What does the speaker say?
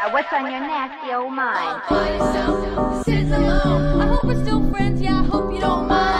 What's on your nasty old mind? Myself, sitting alone. I hope we're still friends, yeah, I hope you don't mind.